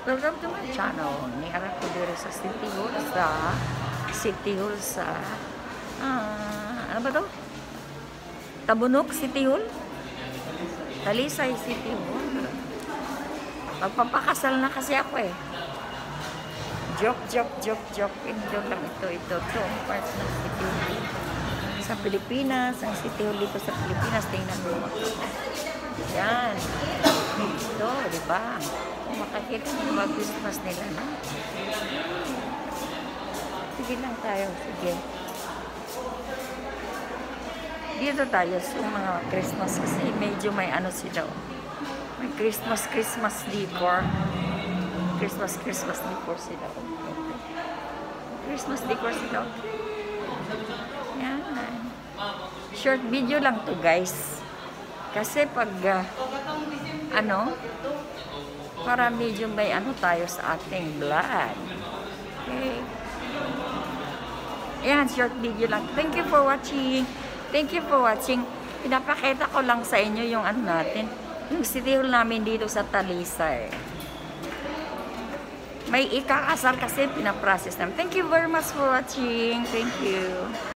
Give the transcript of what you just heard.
Welcome to my channel. Niharap ko dito sa City Hall sa ano ba to? Tabunok City Hall? Talisay City Hall. Magpapakasal na kasi ako eh. Joke. Ito lang ito. Ang part ng City Hall. Sa Pilipinas, ang City Hall dito sa Pilipinas, tingnan mo. Yan. Ito, di ba? Kung makakita ng mga Christmas nila, no? Sige lang tayo, sige. Dito tayo sa mga Christmas kasi medyo may ano sila. May Christmas decor. Christmas decor sila. Christmas decor sila. Yan. Short video lang to guys. Kasi pag para medyo may ano tayo sa ating vlog. Okay. Yan, short video lang. Thank you for watching. Pinapakita ko lang sa inyo yung ano natin. Yung City Hall namin dito sa Talisay. May ikakasal kasi pinaprocess namin. Thank you very much for watching. Thank you.